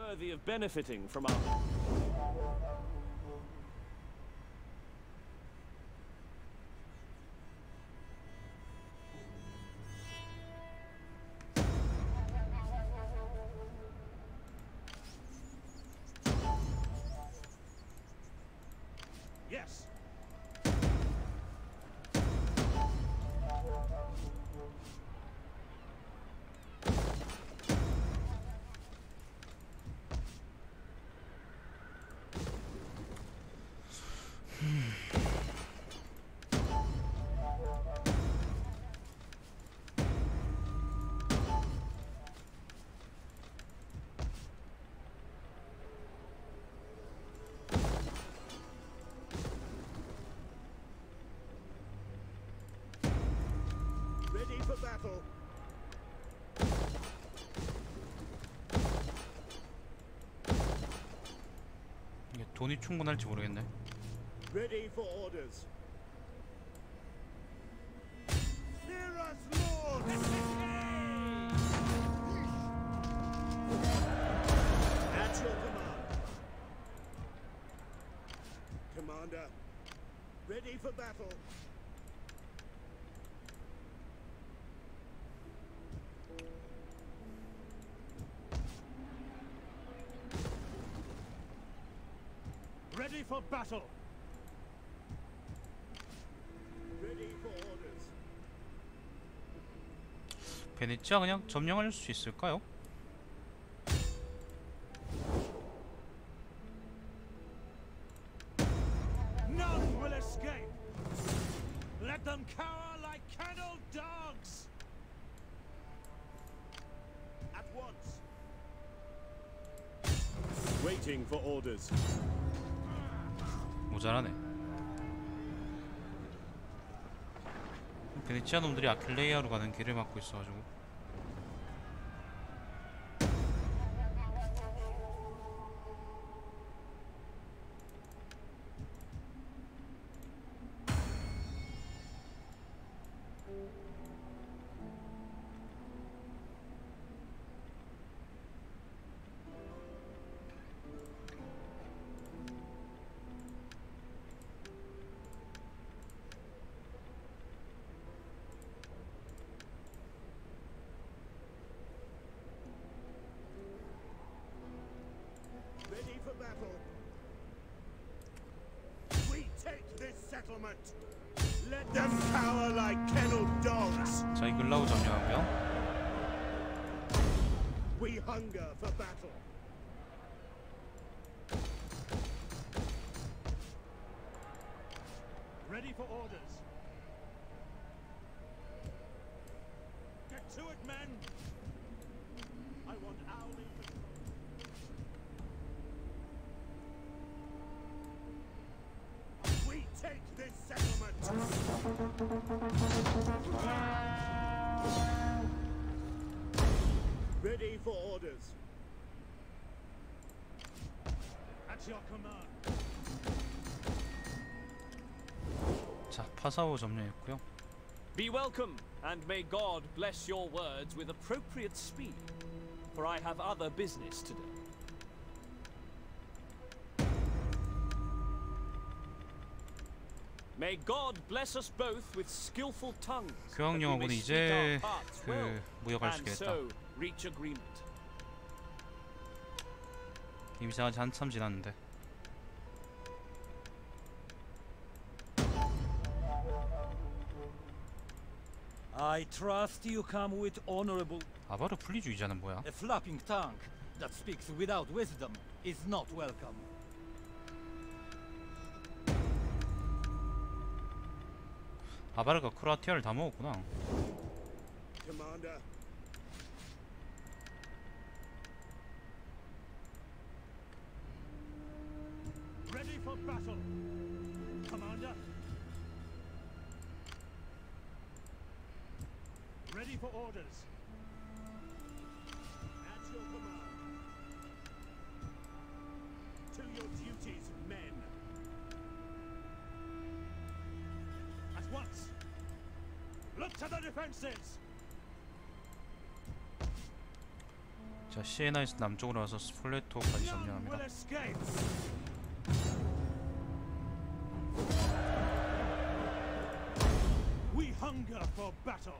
worthy of benefiting from our... Yes. Ready for battle. 이게 돈이 충분할지 모르겠네. Ready for orders. Hear us, Lord! At your command. Commander, ready for battle. Ready for battle. Ready for orders. 베네치아 그냥 점령할 수 있을까요? None will escape. Let them cower like kennel dogs. At once. Waiting for orders. 모자라네. 베네치아 놈들이 아킬레이아로 가는 길을 막고 있어가지고. Ready for battle. We take this settlement. Let them cower like kennel dogs. 자, 이글라우 점령하고요. We hunger for battle. Ready for orders. Get to it, men. I want Owlie to... We take this settlement. Ready for orders. At your command. 자, 파사오 점령했고요. Be welcome, and may God bless your words with appropriate speed, for I have other business to do. May God bless us both with skillful tongues. 교황 영화군은 이제 그 무역할 수 and 있겠다. so reach agreement. 임시한 지 한참 지났는데. I trust you come with honorable. 아바르 분리주의자는 뭐야? A flapping tongue that speaks without wisdom is not welcome. 아바르가 크로아티아를 다 먹었구나. Commander. Ready for battle. Commander. Ready for orders. At your command. To your duties, men. At once. Look to the defenses. 자, 시에나에서 남쪽으로 와서 스폴레토까지 None will 점령합니다. escape. We hunger for battle.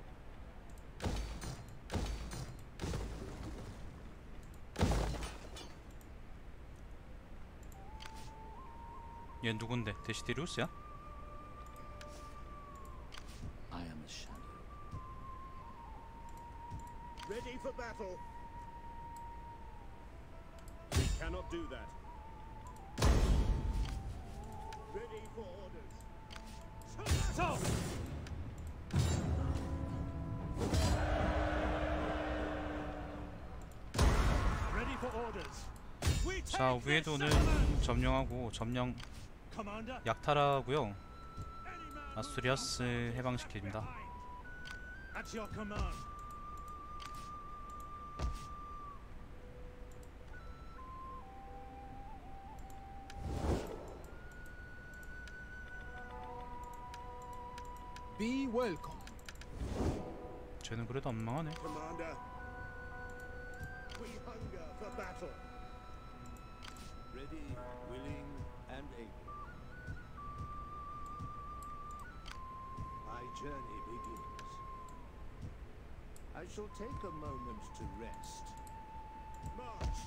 얘 누군데? 데시디루스야? I am a shadow. Ready for battle. We cannot do that. Ready for orders. To battle! Ready for orders. We 자, take this 위에도는 settlement! 점령하고 점령 Commander, 약탈하고요. any man 아스투리아스 해방시킵니다. at your command. Be welcome. 쟤는 그래도 안 망하네. Commander, we hunger for battle. Ready, willing, and able. My journey begins. I shall take a moment to rest. March.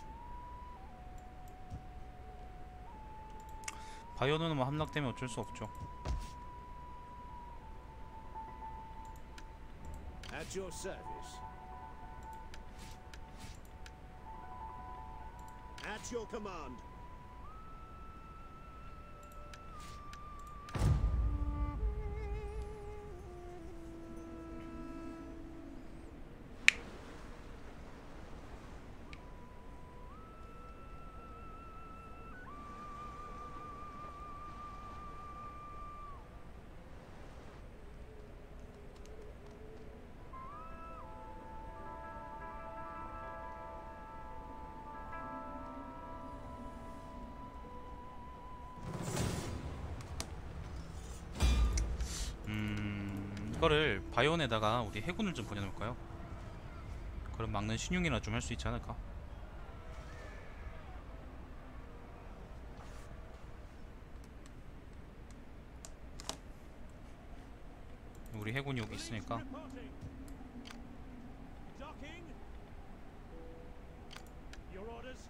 바이오는 뭐 함락되면 어쩔 수 없죠. At your service. At your command. 이거를 바이온에다가 우리 해군을 좀 보내놓을까요? 그럼 막는 신용이나 좀 할 수 있지 않을까? 우리 해군이 여기 있으니까. Reporting. Docking. Your orders.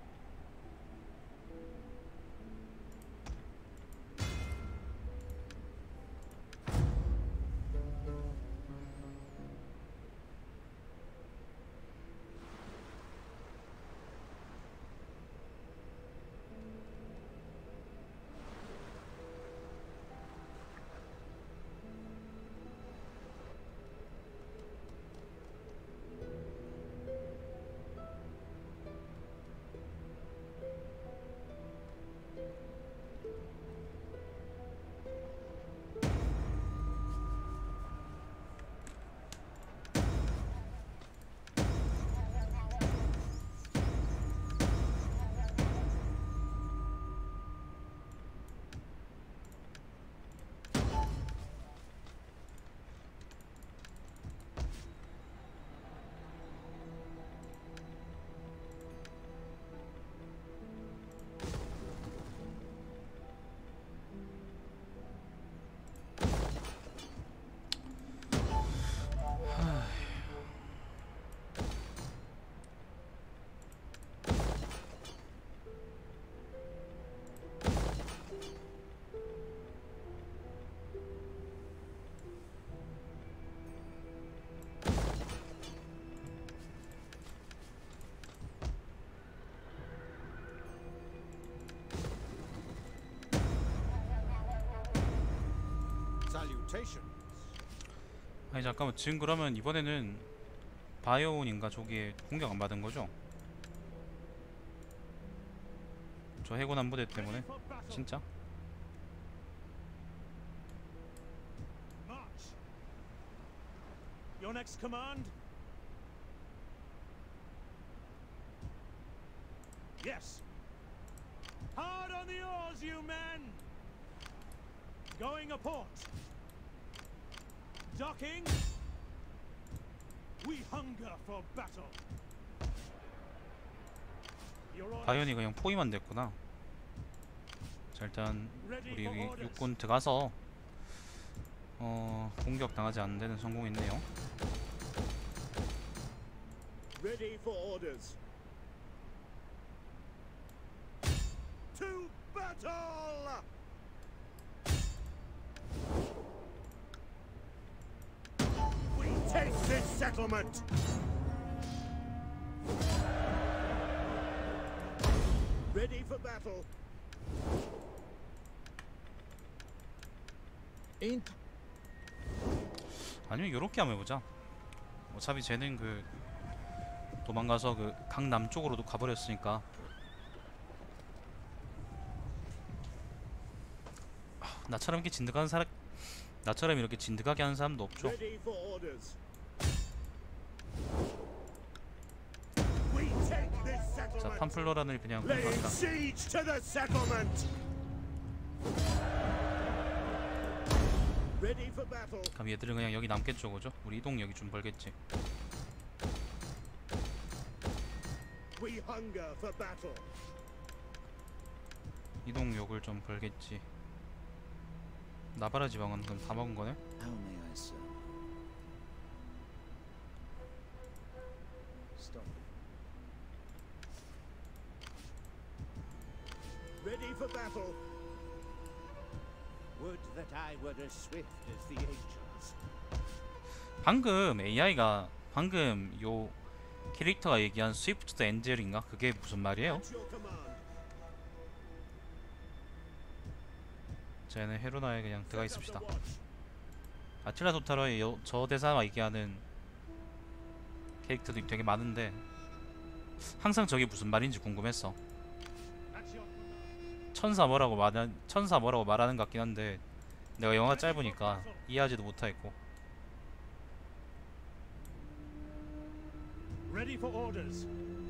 Salutations. 아니 잠깐만, 지금 그러면 이번에는 바이오온인가 저기에 공격 안 받은 거죠? 저 해군 한 부대 때문에? Ready for battle. 진짜? March. Your next command. Yes. Hard on the oars, you men. Going a port. Docking. We hunger for battle. 바이온이 그냥 포위만 됐구나. 자, 일단 우리 육군 들어가서 공격 당하지 않는 데는 성공했네요. Ready for orders. To battle! We take this settlement! Ready for battle. Int 아니면 요렇게 한번 해보자. 어차피 쟤는 그 도망가서 그 강남쪽으로도 가버렸으니까. 나처럼 이렇게 진득한 사람, 나처럼 이렇게 진득하게 하는 사람도 없죠. Ready for orders. We take this 자, settlement. 팜플로란을 그냥 Laying 공격합니다. siege to the settlement. Ready for battle. 그럼 얘들은 그냥 여기 남겠죠, 그죠? 우리 이동 여기 좀 벌겠지. We hunger for battle. 이동 욕을 좀 벌겠지. 나바라 지방은 그럼 다 먹은 거네? How may I serve? Stop. Ready for battle. Would that I were as swift as the ancients. 방금 AI가 방금 요 캐릭터가 얘기한 스위프트 더 엔젤인가? 그게 무슨 말이에요? At your command. 쟤는 헤로나에 그냥 들어가 Set up 있읍시다. the watch. 아틸라 도타로의 저 대사와 얘기하는 캐릭터들이 되게 많은데 항상 저게 무슨 말인지 궁금했어. At your command. 천사 뭐라고 말하는 것 같긴 한데 내가 영화 짧으니까 이해하지도 못하겠고. Ready for orders.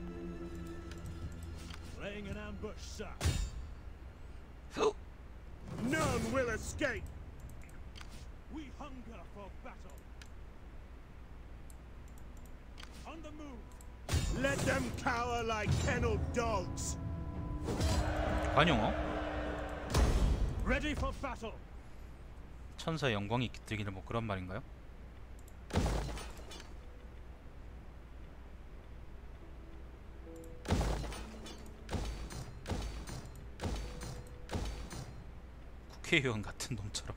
Laying an ambush, sir. None will escape. We hunger for battle. On the move. Let them cower like kennelled dogs. 관용어? Ready for battle. 천사의 영광이 깃들기를 뭐 그런 말인가요? 국회의원 같은 놈처럼.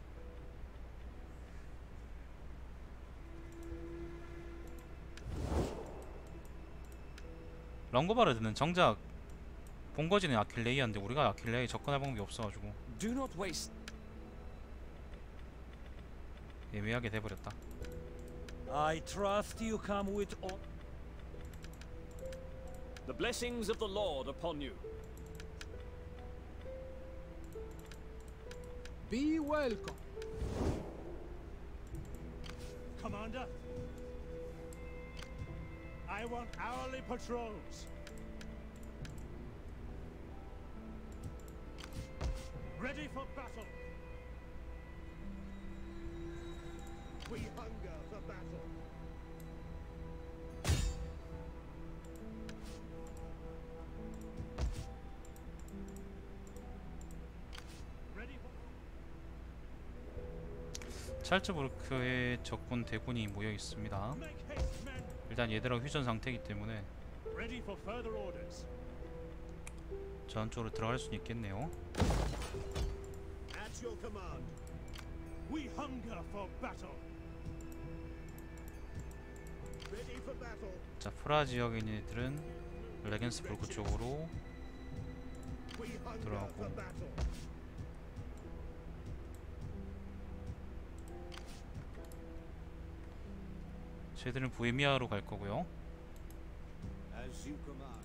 longo바르드는 정작 본거지는 아킬레이아인데 우리가 아킬레이아에 접근할 방법이 없어가지고 Do not waste. 애매하게 돼버렸다. I trust you come with all. The blessings of the Lord upon you. Be welcome. Commander. I want hourly patrols. Ready for battle. We hunger for battle. Ready for 찰츠부르크에 적군 대군이 모여 있습니다. make haste, men. 일단 얘들하고 휴전 상태이기 때문에 Ready for further orders. 전 쪽으로 들어갈 수는 있겠네요. At your command. We hunger for battle. Ready for battle. 자, 프라 지역에 있는 애들은 레겐스부르크 쪽으로 We hunger 들어가고. for battle. 쟤들은 보헤미아로 갈 거고요. As you command.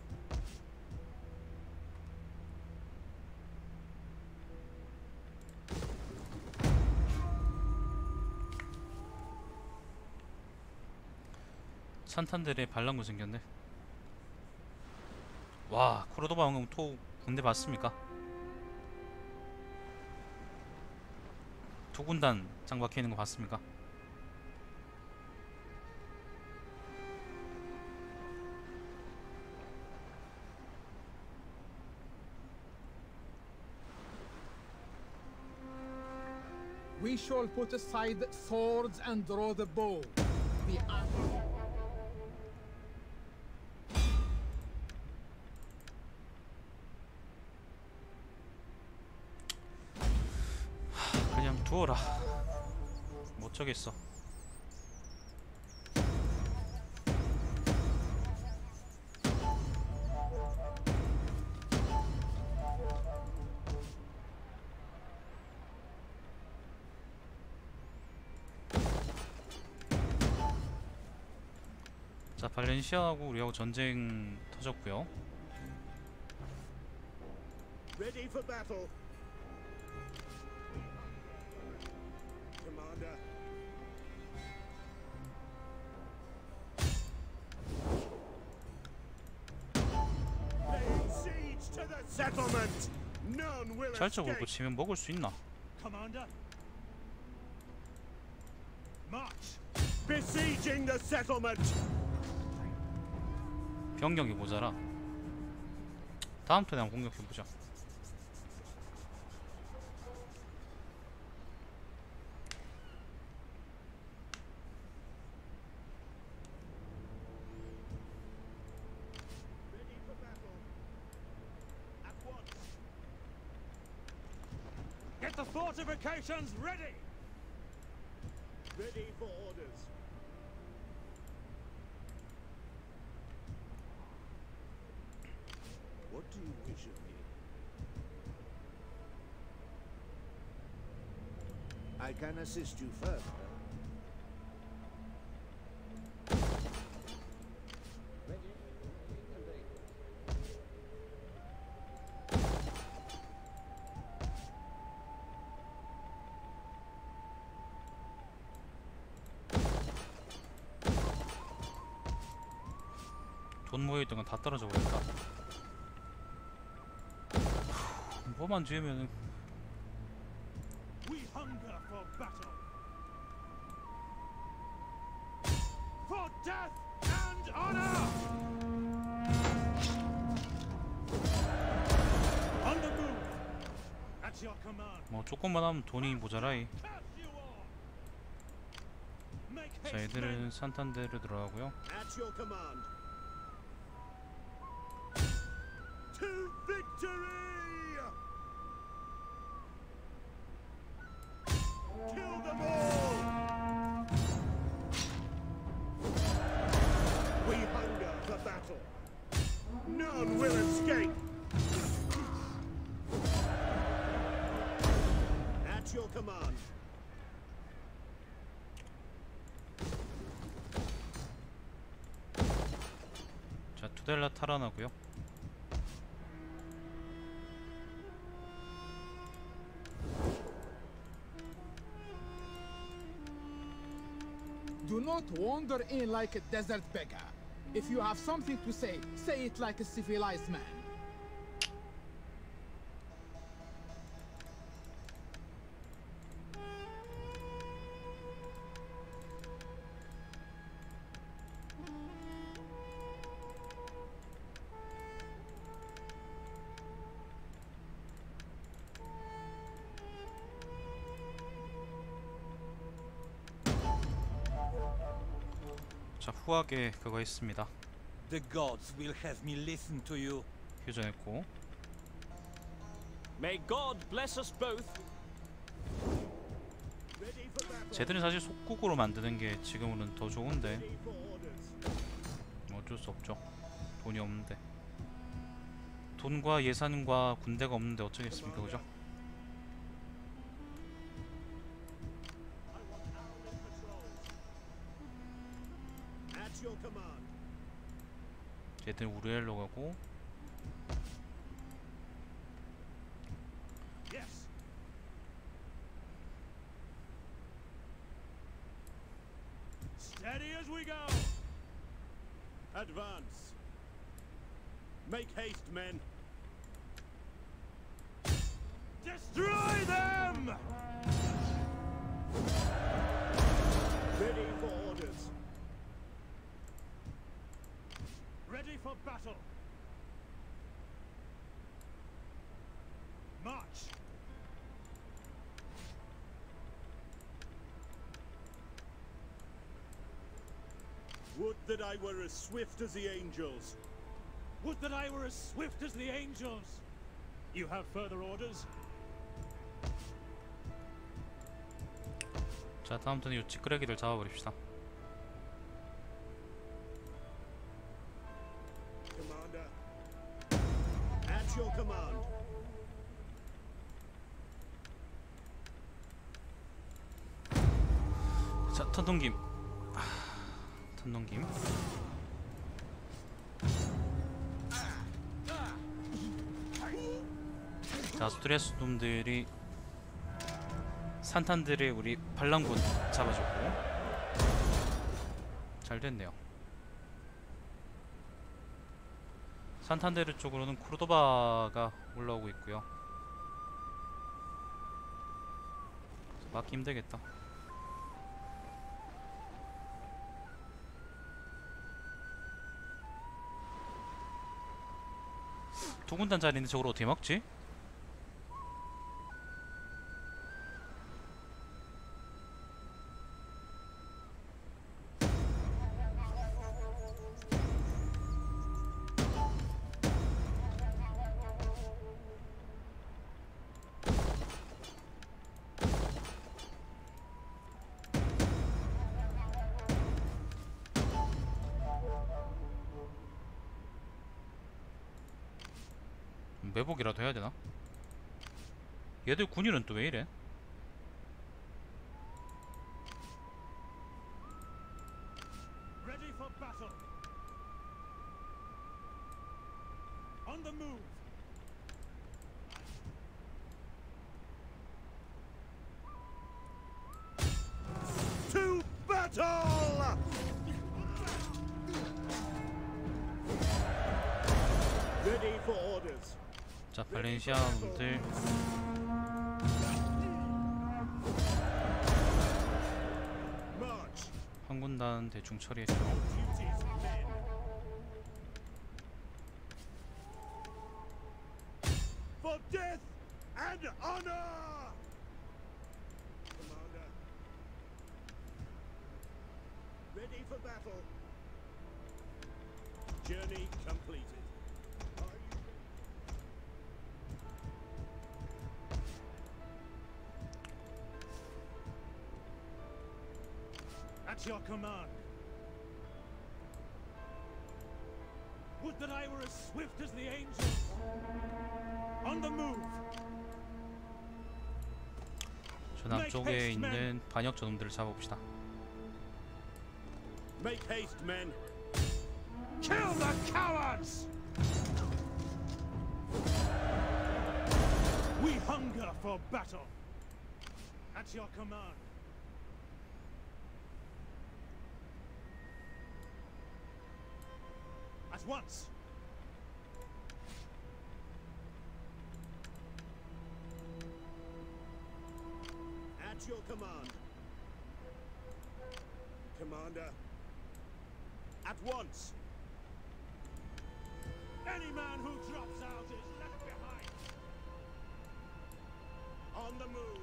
산탄데레 반란군 생겼네. 와, 코르도바 방금 군대 봤습니까? 두 군단 장 박혀 있는 거 봤습니까? We shall put aside swords and draw the bow. The 그냥 두어라. 못 저겠어. 자, 발렌시아하고 우리하고 전쟁 터졌고요. Ready for battle. Commander. Laying siege to the settlement. None will 찰적 escape. 울고 치면 먹을 수 있나? Commander. March. Besieging the settlement. 병력이 모자라. 다음 턴에 한번 공격해보자. Ready for battle. At once. Get the fortifications ready! Ready for orders. What do you wish of me? I can assist you further. Ready and able. 돈 모여있던 건 다 떨어져 버렸다. 뭐만 지으면은 We hunger for battle. For death and honor. On the move. At your command. 뭐 조금만 하면 돈이 모자라이. Curse you all. Make 자, haste, men. 얘들은 산탄데르 들어가고요. At your command. To victory! Kill them all! We hunger for battle. None will escape. At your command. 자, 투델라 탈환하고요. Do not wander in like a desert beggar. If you have something to say, say it like a civilized man. 자, 후하게 그거 했습니다. The gods will have me listen to you. 휴전했고. May God bless us both. Ready for battle. 쟤들은 사실 속국으로 만드는 게 지금은 더 좋은데 Ready for orders. 어쩔 수 없죠. 돈이 없는데. 돈과 예산과 군대가 없는데 어쩌겠습니까, 그죠? I want hourly patrols. At your command. 쟤들 우르엘로 가고. Yes. Steady as we go. Advance. Make haste, men. Destroy them! Ready for orders. Ready for battle. March. Would that I were as swift as the angels. Would that I were as swift as the angels. You have further orders? 자, 다음 턴에 이 찌끄레기들 잡아버립시다. Commander. At your command. 자, 턴 넘김. 턴 넘김. 자, 스트레스 놈들이 산탄들의 우리 반란군 잡아줬고 잘 됐네요. 산탄데르 쪽으로는 코르도바가 올라오고 있고요. 막기 힘들겠다. 두 군단 자리인데 저걸 어떻게 막지? 매복이라도 해야 되나? 얘들 군인은 또 왜 이래? Ready for battle. On the move. To battle! Ready for orders. 자, 발렌시아 놈들 March. 한 군단 대충 처리했죠. Duties, men. For death and honor! Commander. Ready for battle. Journey completed. Are you ready? At your command. Would that I were as swift as the angels. On the move. 저 남쪽에 있는 반역 저놈들을 잡아봅시다. Make haste, men. Kill the cowards! We hunger for battle. At your command. At once. At your command. Commander. At once. Any man who drops out is left behind. On the move.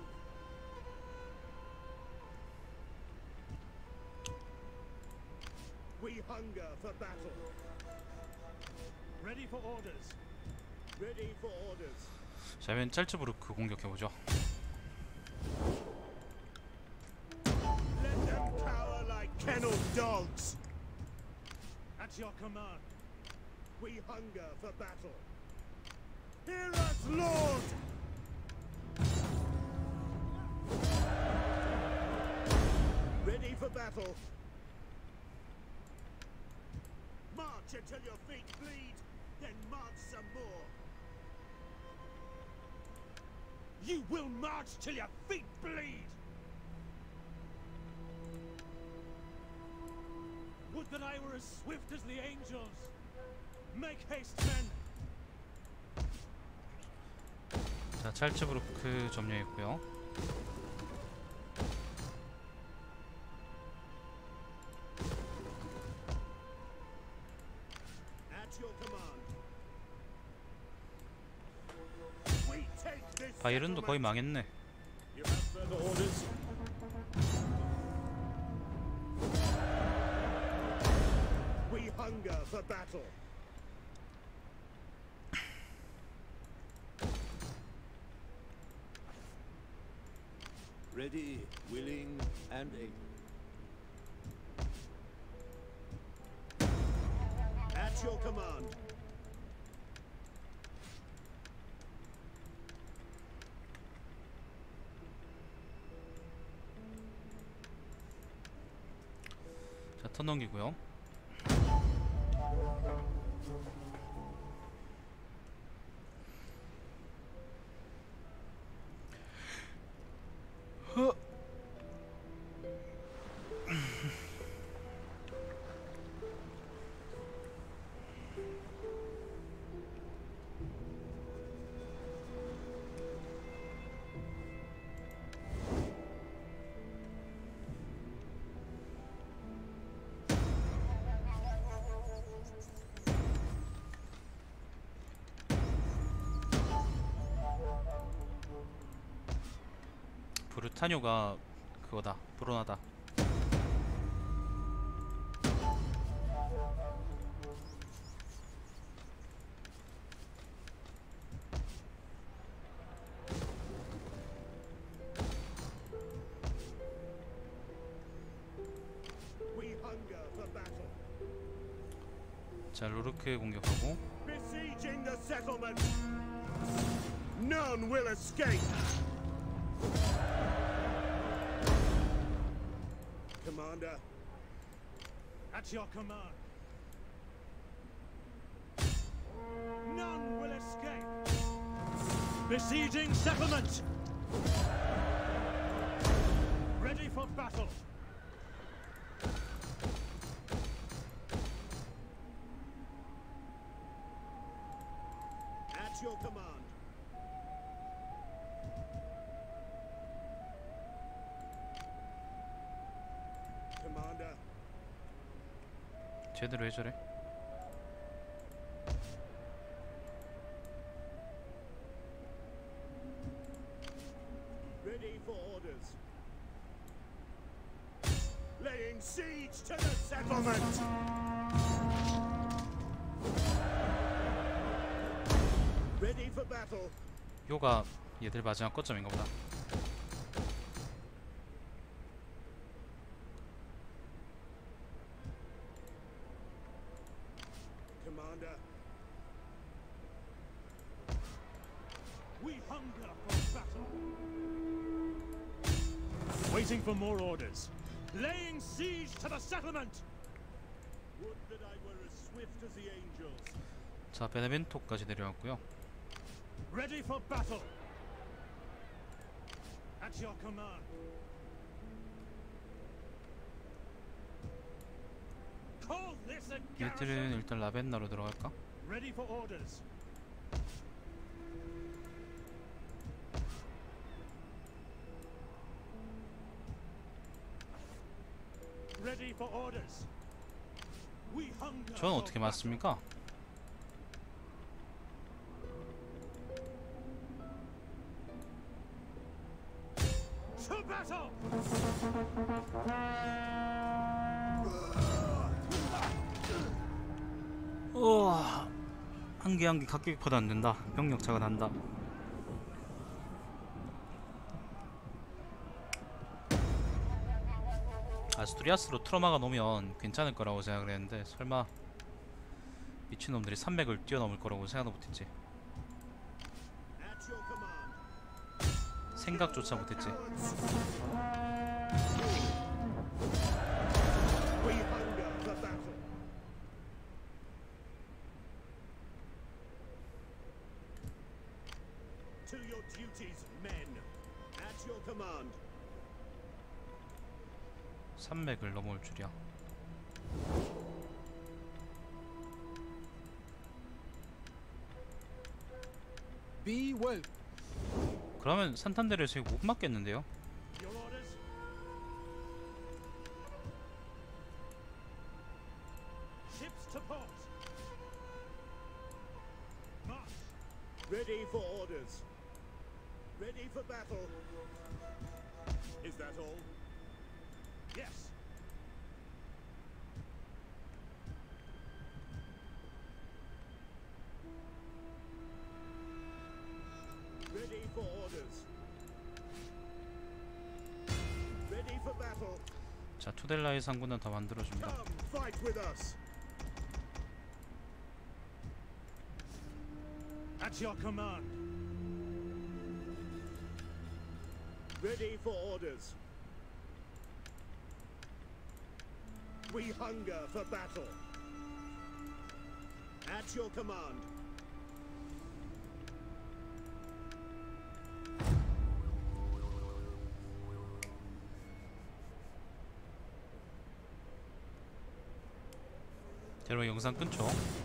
We hunger for battle. Ready for orders. Ready for orders. 자, 그러면 짤츠부르크 공격해보죠. Let them cower like kennel dogs. At your command. We hunger for battle. Hear us, Lord! Ready for battle. March until your feet bleed, then march some more. You will march till your feet bleed. Would that I were as swift as the angels. Make haste, men. 자, 짤츠부르크 점령했고요. At your command. We take this 바이른도 거의 settlement. 망했네. You have further orders? for battle. Ready, willing, and able. At your command. 자, 턴 넘기고요. 브루타뇨가 그거다. 불온하다. We hunger for battle. 자, 루르크 공격하고. Besieging the settlement. None will escape. Commander. At your command. None will escape. Besieging settlement. Ready for battle. At your command. Commander. 제대로 해줘래. Ready for orders. Laying siege to the settlement. Ready for battle. 요가 얘들 마지막 거점인가 보다. Commander. We hunger for battle. Waiting for more orders. Laying siege to the settlement. Would that I were as swift as the angels. 자, 베네벤토까지 내려왔고요. Ready for battle. At your command. Call this a 얘들은 garrison. 일단 라벤나로 들어갈까? Ready for orders. Ready for orders. We hunger. 저는 for 어떻게 battle. 맞습니까? To battle. 우와, 한 개 한 개 각격보다 안 된다. 병력 차가 난다. 아스투리아스로 트로마가 놓으면 괜찮을 거라고 생각을 했는데 설마 미친놈들이 300을 뛰어넘을 거라고 생각도 못했지. At your command. 생각조차 못했지. We hunger for battle. To your duties, men. At your command. 300을 넘어올 줄이야. Be well. 그러면 산탄데르에서 이거 못 맞겠는데요? Your orders. Ships to port. March. Ready for orders. Ready for battle. Is that all? Yes. for orders. Ready for battle. 자, 투델라의 상군은 다 만들어줍니다. Come, fight with us. At your command. Ready for orders. We hunger for battle. At your command. 자, 여러분 영상 끊죠.